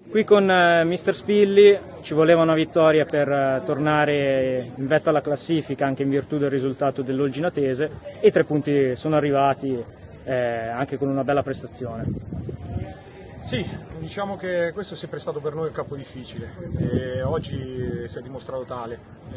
Qui con Mister Spilli ci voleva una vittoria per tornare in vetta alla classifica anche in virtù del risultato dell'Olginatese e i 3 punti sono arrivati anche con una bella prestazione. Sì, diciamo che questo è sempre stato per noi un campo difficile e oggi si è dimostrato tale.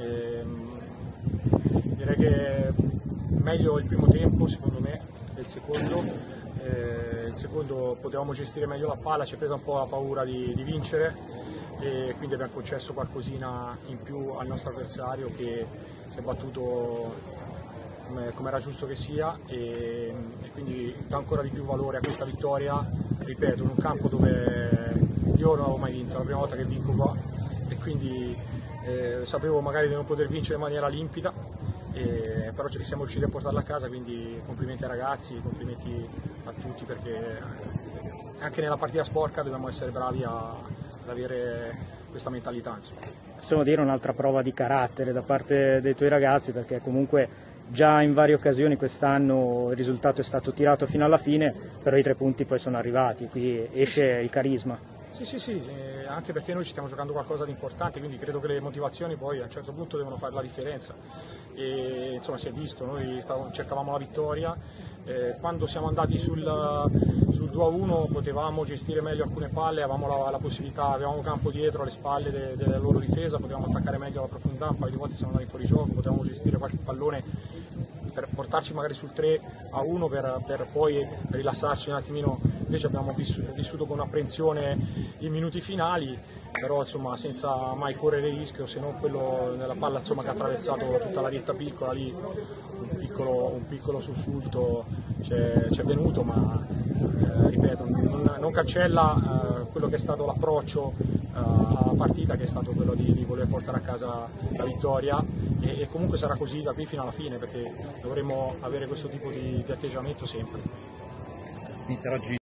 Direi che meglio il primo tempo secondo me del secondo. Il secondo potevamo gestire meglio la palla, ci è presa un po' la paura di vincere e quindi abbiamo concesso qualcosina in più al nostro avversario che si è battuto come era giusto che sia e quindi dà ancora di più valore a questa vittoria, ripeto, in un campo dove io non avevo mai vinto, è la prima volta che vinco qua e quindi sapevo magari di non poter vincere in maniera limpida, però siamo riusciti a portarla a casa, quindi complimenti ai ragazzi, complimenti a tutti perché anche nella partita sporca dobbiamo essere bravi ad avere questa mentalità. Insomma. Possiamo dire un'altra prova di carattere da parte dei tuoi ragazzi perché comunque già in varie occasioni quest'anno il risultato è stato tirato fino alla fine, però i 3 punti poi sono arrivati, qui esce il carisma. Sì, anche perché noi ci stiamo giocando qualcosa di importante, quindi credo che le motivazioni poi a un certo punto devono fare la differenza. E, insomma si è visto, noi cercavamo la vittoria, quando siamo andati sul 2-1 potevamo gestire meglio alcune palle, avevamo la possibilità, avevamo campo dietro alle spalle della loro difesa, potevamo attaccare meglio la profondità, un paio di volte siamo andati fuori gioco, potevamo gestire qualche pallone per portarci magari sul 3-1 per poi rilassarci un attimino. Invece abbiamo vissuto con apprensione i minuti finali, però insomma senza mai correre rischio, se non quello della palla insomma, che ha attraversato tutta la rietta piccola lì, un piccolo sussulto c'è venuto, ma ripeto, non cancella quello che è stato l'approccio alla partita, che è stato quello di voler portare a casa la vittoria e comunque sarà così da qui fino alla fine perché dovremo avere questo tipo di atteggiamento sempre.